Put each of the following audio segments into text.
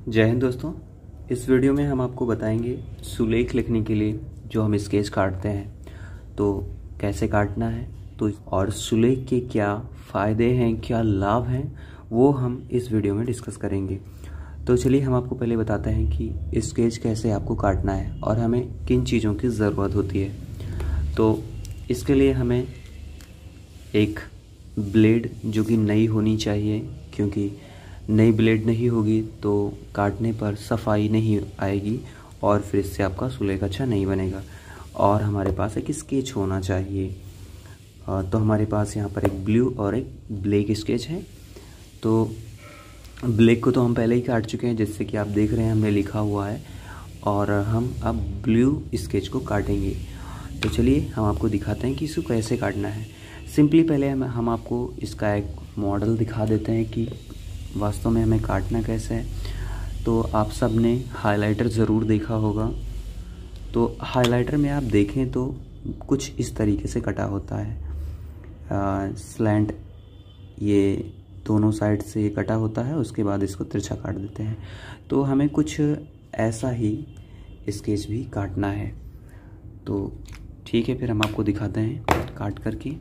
जय हिंद दोस्तों। इस वीडियो में हम आपको बताएंगे सुलेख लिखने के लिए जो हम स्केच काटते हैं तो कैसे काटना है, तो और सुलेख के क्या फ़ायदे हैं, क्या लाभ हैं, वो हम इस वीडियो में डिस्कस करेंगे। तो चलिए हम आपको पहले बताते हैं कि स्केच कैसे आपको काटना है और हमें किन चीज़ों की ज़रूरत होती है। तो इसके लिए हमें एक ब्लेड जो कि नई होनी चाहिए, क्योंकि नई ब्लेड नहीं होगी तो काटने पर सफाई नहीं आएगी और फिर इससे आपका सुलेख अच्छा नहीं बनेगा। और हमारे पास एक स्केच होना चाहिए। तो हमारे पास यहाँ पर एक ब्लू और एक ब्लैक स्केच है। तो ब्लैक को तो हम पहले ही काट चुके हैं, जैसे कि आप देख रहे हैं हमने लिखा हुआ है, और हम अब ब्लू स्केच को काटेंगे। तो चलिए हम आपको दिखाते हैं कि इसको कैसे काटना है। सिंपली पहले हम आपको इसका एक मॉडल दिखा देते हैं कि वास्तव में हमें काटना कैसे है। तो आप सब ने हाइलाइटर ज़रूर देखा होगा। तो हाइलाइटर में आप देखें तो कुछ इस तरीके से कटा होता है। स्लैंट ये दोनों साइड से ये कटा होता है, उसके बाद इसको तिरछा काट देते हैं। तो हमें कुछ ऐसा ही स्केच भी काटना है। तो ठीक है, फिर हम आपको दिखाते हैं काट करके।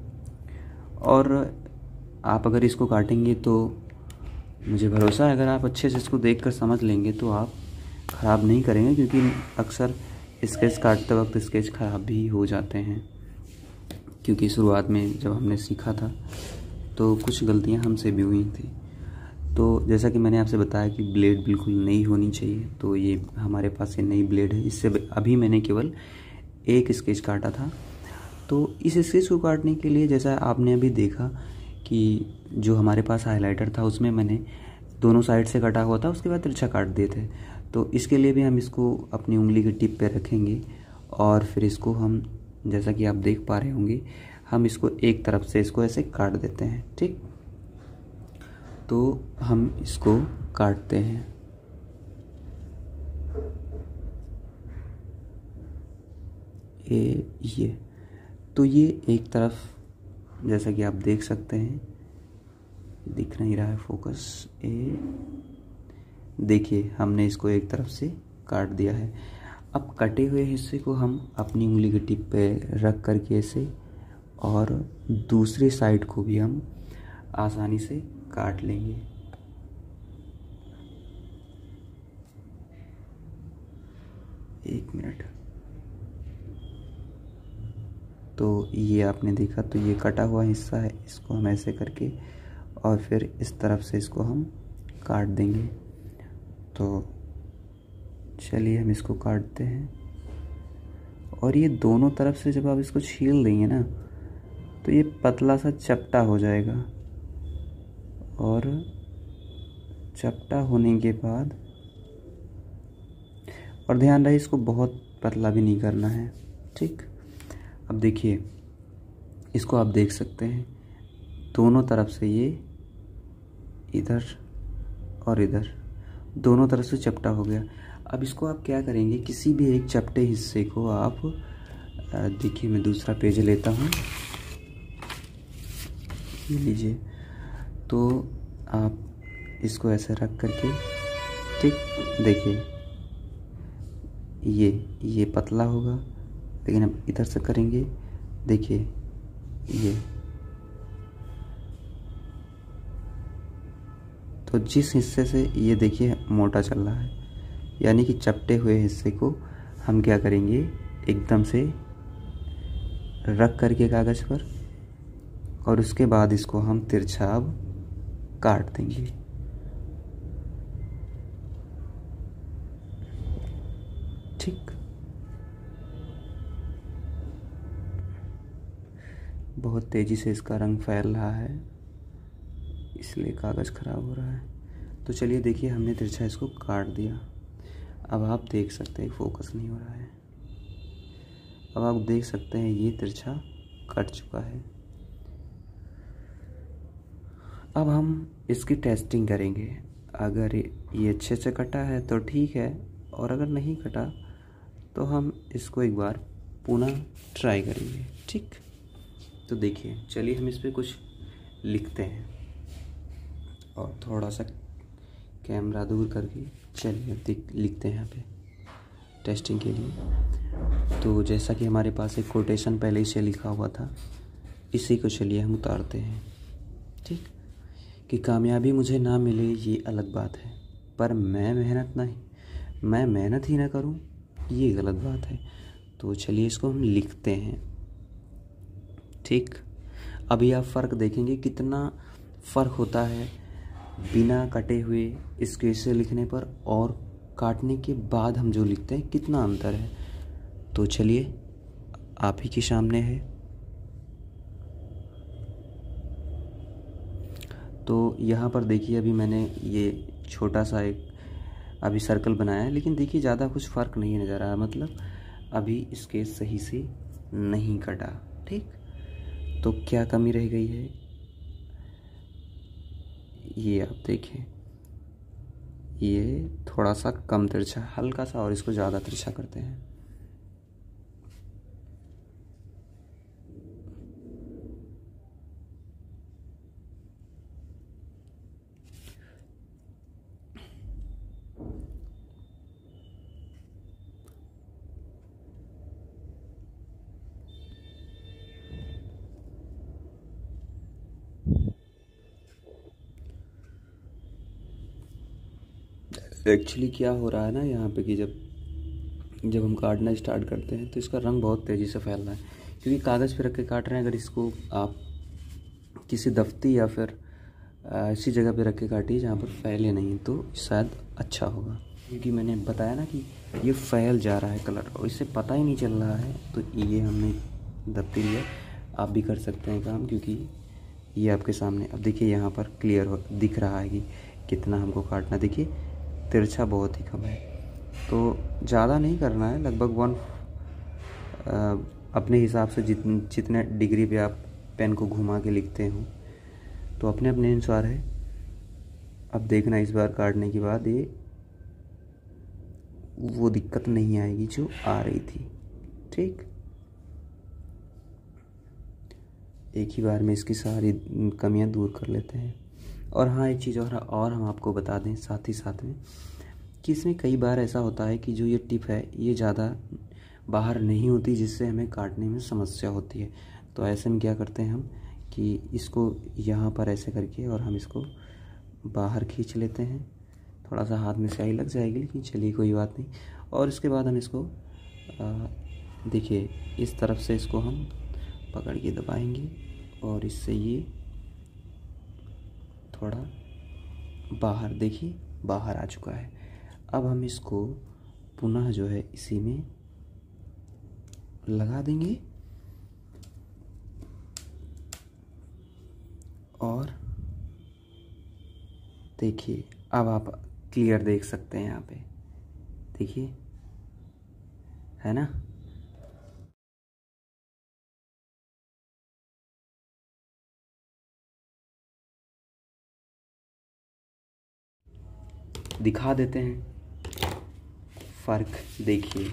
और आप अगर इसको काटेंगे तो मुझे भरोसा है अगर आप अच्छे से इसको देखकर समझ लेंगे तो आप ख़राब नहीं करेंगे, क्योंकि अक्सर स्केच काटते वक्त स्केच ख़राब भी हो जाते हैं। क्योंकि शुरुआत में जब हमने सीखा था तो कुछ गलतियां हमसे भी हुई थी। तो जैसा कि मैंने आपसे बताया कि ब्लेड बिल्कुल नई होनी चाहिए, तो ये हमारे पास ये नई ब्लेड है। इससे अभी मैंने केवल एक स्केच काटा था। तो इस स्केच को काटने के लिए जैसा आपने अभी देखा कि जो हमारे पास हाइलाइटर था उसमें मैंने दोनों साइड से कटा हुआ था, उसके बाद तिरछा काट दिए थे। तो इसके लिए भी हम इसको अपनी उंगली की टिप पे रखेंगे और फिर इसको हम, जैसा कि आप देख पा रहे होंगे, हम इसको एक तरफ से इसको ऐसे काट देते हैं। ठीक, तो हम इसको काटते हैं। ये तो ये एक तरफ, जैसा कि आप देख सकते हैं, दिख नहीं रहा है फोकस, देखिए हमने इसको एक तरफ से काट दिया है। अब कटे हुए हिस्से को हम अपनी उंगली की टिप पे रख करके ऐसे, और दूसरी साइड को भी हम आसानी से काट लेंगे। एक मिनट। तो ये आपने देखा, तो ये कटा हुआ हिस्सा है, इसको हम ऐसे करके और फिर इस तरफ से इसको हम काट देंगे। तो चलिए हम इसको काटते हैं। और ये दोनों तरफ से जब आप इसको छील देंगे ना तो ये पतला सा चपटा हो जाएगा, और चपटा होने के बाद, और ध्यान रहे इसको बहुत पतला भी नहीं करना है। ठीक, अब देखिए इसको आप देख सकते हैं दोनों तरफ से ये इधर और इधर दोनों तरफ से चपटा हो गया। अब इसको आप क्या करेंगे, किसी भी एक चपटे हिस्से को आप देखिए, मैं दूसरा पेज लेता हूँ, ये लीजिए। तो आप इसको ऐसे रख करके, ठीक, देखिए ये पतला होगा, लेकिन अब इधर से करेंगे, देखिए ये। तो जिस हिस्से से ये देखिए मोटा चल रहा है, यानी कि चपटे हुए हिस्से को हम क्या करेंगे, एकदम से रख करके कागज़ पर, और उसके बाद इसको हम तिरछा अब काट देंगे। ठीक, बहुत तेज़ी से इसका रंग फैल रहा है, इसलिए कागज़ ख़राब हो रहा है। तो चलिए देखिए हमने तिरछा इसको काट दिया। अब आप देख सकते हैं फोकस नहीं हो रहा है। अब आप देख सकते हैं ये तिरछा कट चुका है। अब हम इसकी टेस्टिंग करेंगे। अगर ये अच्छे से कटा है तो ठीक है, और अगर नहीं कटा तो हम इसको एक बार पुनः ट्राई करेंगे। ठीक, तो देखिए चलिए हम इस पर कुछ लिखते हैं और थोड़ा सा कैमरा दूर करके चलिए अब लिखते हैं यहाँ पे टेस्टिंग के लिए। तो जैसा कि हमारे पास एक कोटेशन पहले से लिखा हुआ था, इसी को चलिए हम उतारते हैं। ठीक, कि कामयाबी मुझे ना मिले ये अलग बात है, पर मैं मेहनत ही ना करूं ये गलत बात है। तो चलिए इसको हम लिखते हैं। ठीक, अभी आप फ़र्क देखेंगे कितना फ़र्क होता है बिना कटे हुए स्केच से लिखने पर और काटने के बाद हम जो लिखते हैं, कितना अंतर है। तो चलिए आप ही के सामने है। तो यहाँ पर देखिए अभी मैंने ये छोटा सा एक अभी सर्कल बनाया है, लेकिन देखिए ज़्यादा कुछ फ़र्क नहीं नज़र आ रहा, मतलब अभी स्केच सही से नहीं कटा। ठीक, तो क्या कमी रह गई है ये आप देखें, ये थोड़ा सा कम तिरछा, हल्का सा, और इसको ज़्यादा तिरछा करते हैं। एक्चुअली क्या हो रहा है ना यहाँ पे कि जब हम काटना स्टार्ट करते हैं तो इसका रंग बहुत तेज़ी से फैल रहा है, क्योंकि कागज़ पे रख के काट रहे हैं। अगर इसको आप किसी दफ्ती या फिर ऐसी जगह पे रख के काटिए जहाँ पर फैले नहीं, तो शायद अच्छा होगा। क्योंकि मैंने बताया ना कि ये फैल जा रहा है कलर और इससे पता ही नहीं चल रहा है, तो ये हमने दफ्ती लिया। आप भी कर सकते हैं काम, क्योंकि ये आपके सामने अब देखिए यहाँ पर क्लियर दिख रहा है कि कितना हमको काटना। देखिए तिरछा बहुत ही कम है, तो ज़्यादा नहीं करना है, लगभग अपने हिसाब से जितने डिग्री पे आप पेन को घुमा के लिखते हो तो अपने अपने अनुसार है। अब देखना इस बार काटने के बाद ये वो दिक्कत नहीं आएगी जो आ रही थी। ठीक, एक ही बार में इसकी सारी कमियां दूर कर लेते हैं। और हाँ, एक चीज़ और हम आपको बता दें साथ ही साथ में कि इसमें कई बार ऐसा होता है कि जो ये टिप है ये ज़्यादा बाहर नहीं होती, जिससे हमें काटने में समस्या होती है। तो ऐसे में क्या करते हैं हम कि इसको यहाँ पर ऐसे करके और हम इसको बाहर खींच लेते हैं। थोड़ा सा हाथ में स्याही लग जाएगी, लेकिन चलिए कोई बात नहीं। और इसके बाद हम इसको देखिए इस तरफ से इसको हम पकड़ के दबाएंगे और इससे ये थोड़ा बाहर, देखिए बाहर आ चुका है। अब हम इसको पुनः जो है इसी में लगा देंगे और देखिए अब आप क्लियर देख सकते हैं यहाँ पे, देखिए है ना। दिखा देते हैं फ़र्क, देखिए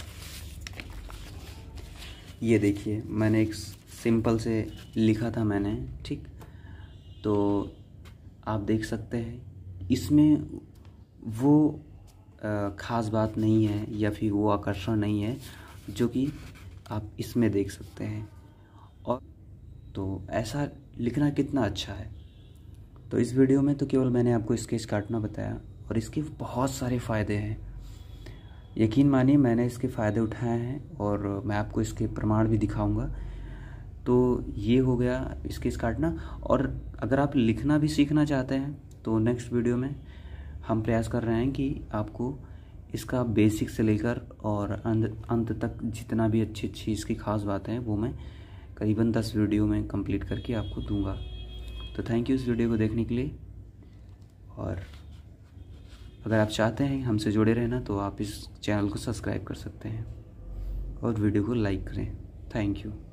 ये देखिए मैंने एक सिंपल से लिखा था मैंने, ठीक, तो आप देख सकते हैं इसमें वो ख़ास बात नहीं है या फिर वो आकर्षण नहीं है जो कि आप इसमें देख सकते हैं। और तो ऐसा लिखना कितना अच्छा है। तो इस वीडियो में तो केवल मैंने आपको स्केच काटना बताया और इसके बहुत सारे फ़ायदे हैं। यकीन मानिए मैंने इसके फ़ायदे उठाए हैं और मैं आपको इसके प्रमाण भी दिखाऊंगा। तो ये हो गया स्केच काटना। और अगर आप लिखना भी सीखना चाहते हैं तो नेक्स्ट वीडियो में हम प्रयास कर रहे हैं कि आपको इसका बेसिक से लेकर और अंत तक जितना भी अच्छी इसकी ख़ास बातें हैं वो मैं करीबन 10 वीडियो में कंप्लीट करके आपको दूंगा। तो थैंक यू इस वीडियो को देखने के लिए। और अगर आप चाहते हैं हमसे जुड़े रहना तो आप इस चैनल को सब्सक्राइब कर सकते हैं और वीडियो को लाइक करें। Thank you.